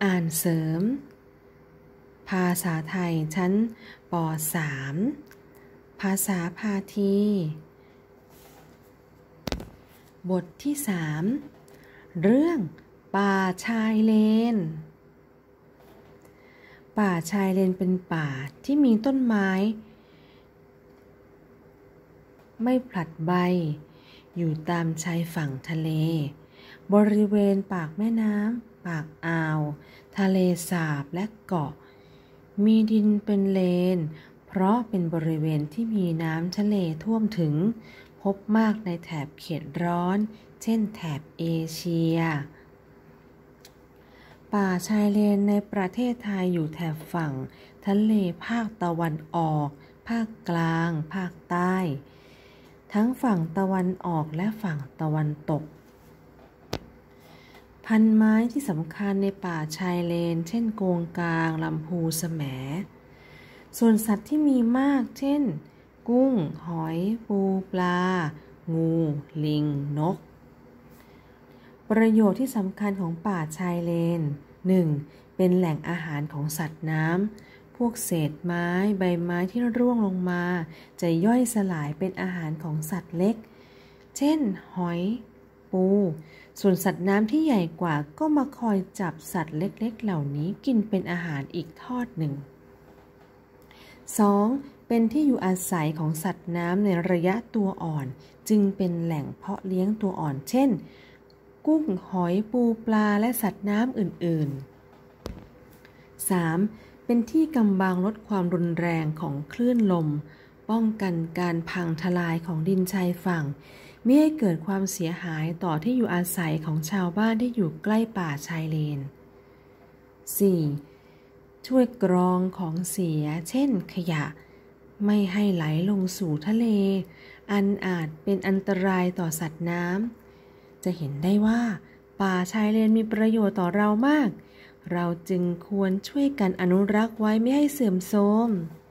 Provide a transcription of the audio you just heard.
อ่านเสริมภาษาไทยชั้นป .3 ภาษาพาทีบทที่ 3 เรื่องป่าชายเลนป่าชายเลนเป็นป่าที่มีต้นไม้ไม่ผลัดใบอยู่ตามชายฝั่งทะเลบริเวณปากแม่น้ำปากอ่าวทะเลสาบและเกาะมีดินเป็นเลนเพราะเป็นบริเวณที่มีน้ำทะเลท่วมถึงพบมากในแถบเขตร้อนเช่นแถบเอเชียป่าชายเลนในประเทศไทยอยู่แถบฝั่งทะเลภาคตะวันออกภาคกลางภาคใต้ทั้งฝั่งตะวันออกและฝั่งตะวันตกพันไม้ที่สำคัญในป่าชายเลนเช่นโกงกางลำพูแสมส่วนสัตว์ที่มีมากเช่นกุ้งหอยปูปลางูลิงนกประโยชน์ที่สำคัญของป่าชายเลน 1. เป็นแหล่งอาหารของสัตว์น้ำพวกเศษไม้ใบไม้ที่ร่วงลงมาจะย่อยสลายเป็นอาหารของสัตว์เล็กเช่นหอยปูส่วนสัตว์น้ำที่ใหญ่กว่าก็มาคอยจับสัตว์เล็กๆเหล่านี้กินเป็นอาหารอีกทอดหนึ่ง 2. เป็นที่อยู่อาศัยของสัตว์น้ำในระยะตัวอ่อนจึงเป็นแหล่งเพาะเลี้ยงตัวอ่อนเช่นกุ้งหอยปูปลาและสัตว์น้ำอื่นๆ 3. เป็นที่กำบังลดความรุนแรงของคลื่นลมป้องกันการพังทลายของดินชายฝั่งไม่ให้เกิดความเสียหายต่อที่อยู่อาศัยของชาวบ้านที่อยู่ใกล้ป่าชายเลน 4. ช่วยกรองของเสียเช่นขยะไม่ให้ไหลลงสู่ทะเลอันอาจเป็นอันตรายต่อสัตว์น้ำจะเห็นได้ว่าป่าชายเลนมีประโยชน์ต่อเรามากเราจึงควรช่วยกันอนุรักษ์ไว้ไม่ให้เสื่อมโทรม